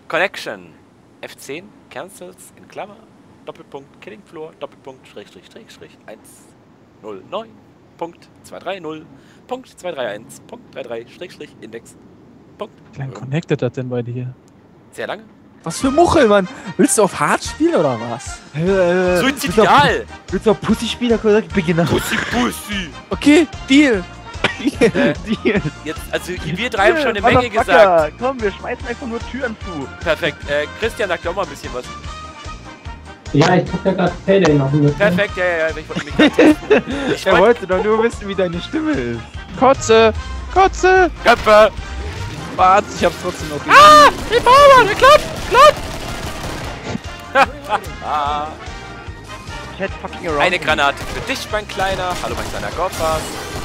Connection. F10 cancels in Klammer. Doppelpunkt Killing Floor. Doppelpunkt Schrägstrich Schrägstrich 109. Punkt 230. Punkt 231. Punkt 33 Schrägstrich Index. Punkt. Wie lange connectet das denn bei dir? Sehr lange. Was für Muchel, Mann? Willst du auf Hard spielen oder was? Suizidal! Willst du auf Pussy spielen? Beginner. Pussy, Pussy! Okay, Deal! Jetzt, also wir drei haben schon eine Menge gesagt. Komm, wir schmeißen einfach nur Türen zu. Perfekt. Christian sagt doch mal ein bisschen was. Ja, ich guck ja gerade Payday noch mit. Perfekt, ja, ich wollte mich gerade testen. Er wollte doch nur wissen, wie deine Stimme ist. Kotze! Kotze! Köpfe! Warte, ich hab's trotzdem noch. Ah! Die Power! Der klappt! Cat fucking around. Eine Granate für dich, mein Kleiner. Hallo, mein kleiner Goffas.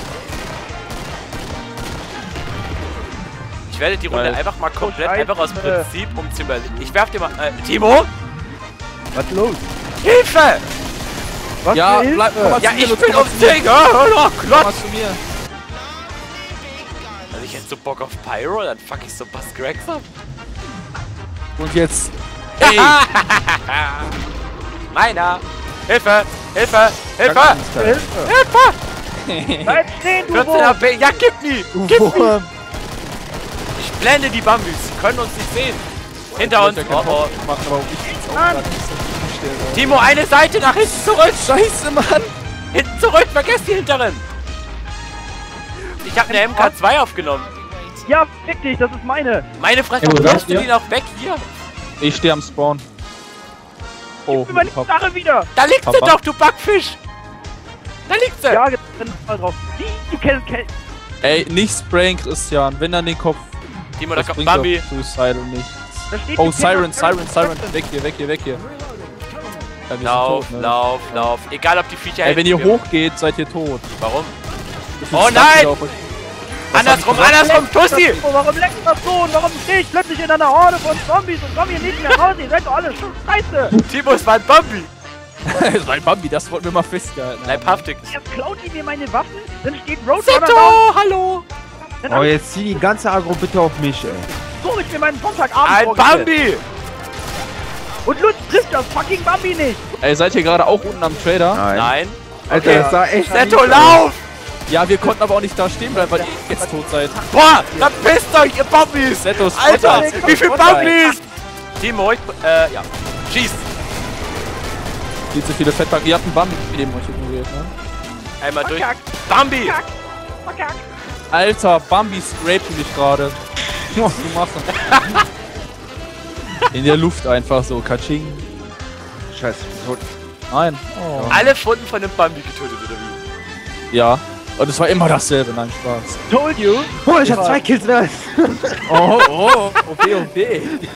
Ich werde die Runde einfach mal komplett einfach aus Prinzip umzimmern. Ich werf dir mal... Timo? Was ist los? Hilfe! Was Ja, für Hilfe? bleib, komm mal Ja, zu mir, ich Lutz, bin komm auf mal zu mir. Ding! Oh, Komm mal Klotz! zu mir. Also ich hätte so Bock auf Pyro, dann fuck ich so Buzz Gregs ab. Und jetzt... Ey! Meiner! Hilfe! Hilfe! Hilfe! Hilfe! Bleib stehen, du 14 Wurm! HP! Ja, gib nie! Du Gib nie! Wurm. Ich blende die Bambus, sie können uns nicht sehen. Hinter uns! Oh, oh. Machen, aber ich will's auch grad nicht so hinstellen. Timo, eine Seite nach hinten zurück! Scheiße, Mann! Hinten zurück, vergesst die hinteren! Ich habe eine MK2 aufgenommen. Ja, fick dich, das ist meine! Meine Fresse, Ja, wo wirfst seid du ihr? die noch weg? Hier! Ich stehe am Spawn. Oh, Über die Sache wieder! Da liegt sie Papa. doch, du Backfisch! Da liegt sie! Ja, jetzt mal drauf. Du kennst... ey, nicht sprayen, Christian. Wenn dann den Kopf. Timo, da Das kommt bringt Bambi. doch Suicide und nicht. Da steht Oh, die Siren, Firma- Siren, Siren. Weg hier, weg hier, weg hier. Ja, wir sind Lauf, tot, ne? lauf, lauf. Egal, ob die Viecher Ey, wenn ihr helfen. hochgeht, seid ihr tot. Warum? So viel Oh Stuff nein! wieder auf euch. Andersrum, andersrum, Tussi! Oh, warum leckt das so? Und warum stehe ich plötzlich in einer Horde von Zombies und komme hier nicht mehr raus? Ihr seid doch alle scheiße! Timo, es war ein Bambi! Das war ein Bambi, das wollten wir mal festgehalten. Leibhaftig. Erst klaut die mir meine Waffen, dann steht Roadrunner da. Seto, hallo! Dann Oh, jetzt zieh die ganze Agro bitte auf mich, ey. suche ich mir meinen Sonntagabend Ein vorgestellt. Bambi! Und Lutz trifft das fucking Bambi nicht! Ey, seid ihr gerade auch unten am Trader? Nein. Alter, das sah echt Seto, mies lauf! Ja, wir konnten aber auch nicht da stehen bleiben, weil ihr jetzt tot seid. Boah, dann pisst euch, ihr Bambis! Setos Alter, Futter. wie viele Bambis? Timo, ja. Schieß! Viel zu viele Fettbacken. Ihr habt einen Bambi neben euch ignoriert, ne? Einmal durch. Verkackt. Bambi! Verkackt. Verkackt. Alter, Bambi scrapen dich gerade. Was musst du machen? In der Luft einfach so, Katsching. Scheiße, ich bin tot. Nein. Oh. Alle Pfunden von dem Bambi getötet, oder wie? Ja. Und es war immer dasselbe, nein, Spaß. Told you! Oh, ich hab 2 Kills, nice. Oh, oh, okay, okay.